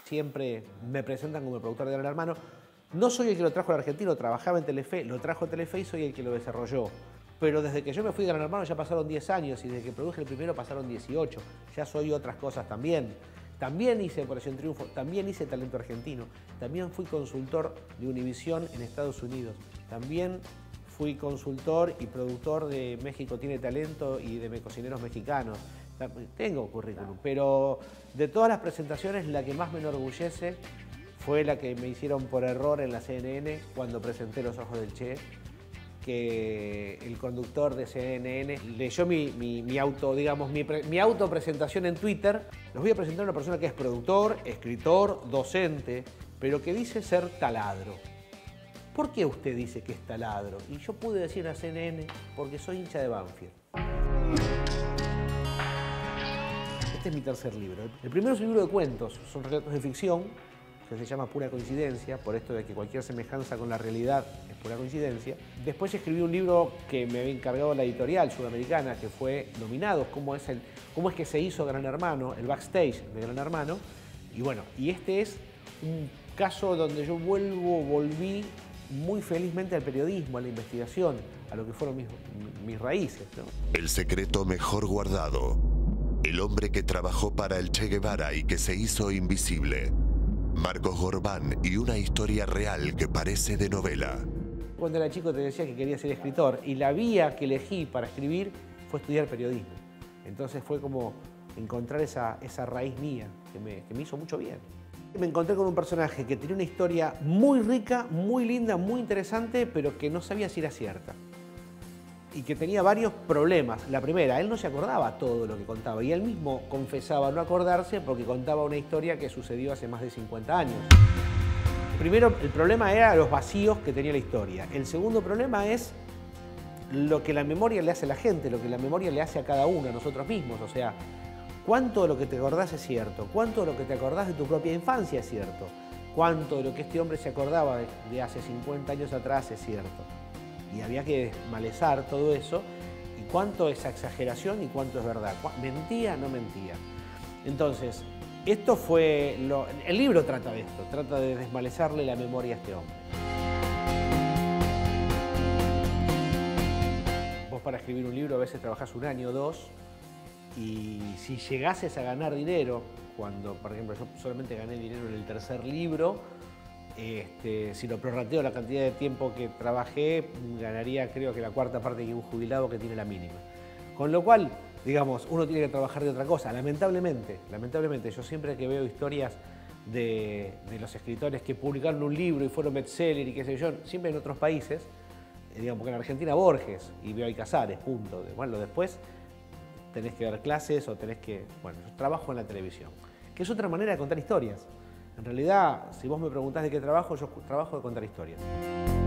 Siempre me presentan como el productor de Gran Hermano. No soy el que lo trajo al argentino, trabajaba en Telefe, lo trajo a Telefe y soy el que lo desarrolló. Pero desde que yo me fui de Gran Hermano ya pasaron 10 años y desde que produje el primero pasaron 18. Ya soy otras cosas también. También hice Operación Triunfo, también hice Talento Argentino, también fui consultor de Univisión en Estados Unidos, también fui consultor y productor de México Tiene Talento y de Cocineros Mexicanos. Tengo currículum, pero de todas las presentaciones la que más me enorgullece fue la que me hicieron por error en la CNN cuando presenté Los Ojos del Che, que el conductor de CNN leyó mi autopresentación en Twitter. Los voy a presentar a una persona que es productor, escritor, docente, pero que dice ser taladro. ¿Por qué usted dice que es taladro? Y yo pude decir a CNN porque soy hincha de Banfield. Este es mi tercer libro. El primero es un libro de cuentos, son relatos de ficción, que se llama Pura Coincidencia, por esto de que cualquier semejanza con la realidad es pura coincidencia. Después escribí un libro que me había encargado la editorial sudamericana, que fue Nominados, cómo es que se hizo Gran Hermano, el backstage de Gran Hermano. Y bueno, y este es un caso donde yo volví muy felizmente al periodismo, a la investigación, a lo que fueron mis raíces, ¿no? El secreto mejor guardado. El hombre que trabajó para el Che Guevara y que se hizo invisible. Marcos Gorbán y una historia real que parece de novela. Cuando era chico te decía que quería ser escritor y la vía que elegí para escribir fue estudiar periodismo. Entonces fue como encontrar esa raíz mía que me hizo mucho bien. Me encontré con un personaje que tenía una historia muy rica, muy linda, muy interesante, pero que no sabía si era cierta. Y que tenía varios problemas. La primera, él no se acordaba todo lo que contaba y él mismo confesaba no acordarse porque contaba una historia que sucedió hace más de 50 años. Primero, el problema era los vacíos que tenía la historia. El segundo problema es lo que la memoria le hace a la gente, lo que la memoria le hace a cada uno, a nosotros mismos. O sea, cuánto de lo que te acordás es cierto, cuánto de lo que te acordás de tu propia infancia es cierto, cuánto de lo que este hombre se acordaba de hace 50 años atrás es cierto. Y había que desmalezar todo eso, y cuánto es exageración y cuánto es verdad. ¿Mentía? No mentía. Entonces, esto fue el libro trata de esto, trata de desmalezarle la memoria a este hombre. Vos para escribir un libro a veces trabajás un año o dos, y si llegases a ganar dinero, cuando, por ejemplo, yo solamente gané dinero en el tercer libro, si lo prorrateo la cantidad de tiempo que trabajé, ganaría creo que la cuarta parte que un jubilado que tiene la mínima. Con lo cual, digamos, uno tiene que trabajar de otra cosa. Lamentablemente, yo siempre que veo historias de los escritores que publicaron un libro y fueron bestseller y qué sé yo, siempre en otros países, digamos, porque en Argentina Borges y Bioy Casares, punto. Bueno, después tenés que dar clases o tenés que... Bueno, yo trabajo en la televisión, que es otra manera de contar historias. En realidad, si vos me preguntás de qué trabajo, yo trabajo de contar historias.